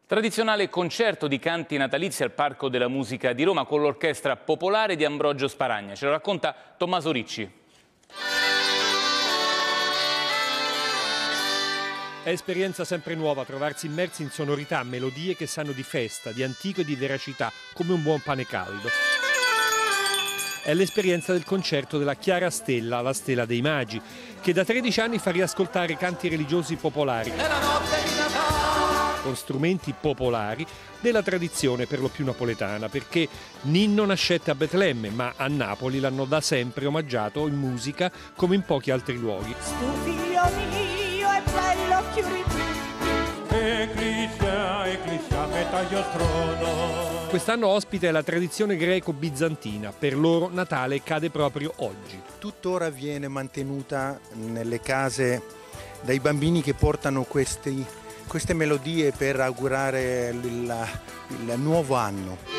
Tradizionale concerto di canti natalizi al Parco della Musica di Roma con l'orchestra popolare di Ambrogio Sparagna. Ce lo racconta Tommaso Ricci. È esperienza sempre nuova trovarsi immersi in sonorità, melodie che sanno di festa, di antico e di veracità, come un buon pane caldo. È l'esperienza del concerto della Chiara Stella, la Stella dei Magi, che da 13 anni fa riascoltare canti religiosi popolari, con strumenti popolari della tradizione per lo più napoletana, perché Ninno nascette a Betlemme, ma a Napoli l'hanno da sempre omaggiato in musica come in pochi altri luoghi. Quest'anno ospite è la tradizione greco-bizantina, per loro Natale cade proprio oggi. Tuttora viene mantenuta nelle case dai bambini che portano queste melodie per augurare il nuovo anno.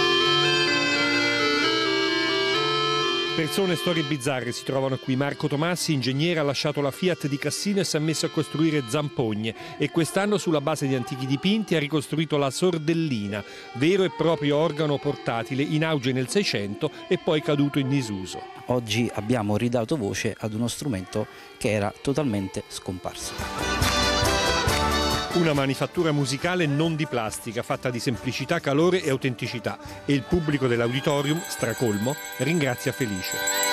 Persone e storie bizzarre si trovano qui. Marco Tomassi, ingegnere, ha lasciato la Fiat di Cassino e si è messo a costruire zampogne, e quest'anno sulla base di antichi dipinti ha ricostruito la sordellina, vero e proprio organo portatile in auge nel 600 e poi caduto in disuso. Oggi abbiamo ridato voce ad uno strumento che era totalmente scomparso. Una manifattura musicale non di plastica, fatta di semplicità, calore e autenticità, e il pubblico dell'auditorium, stracolmo, ringrazia felice.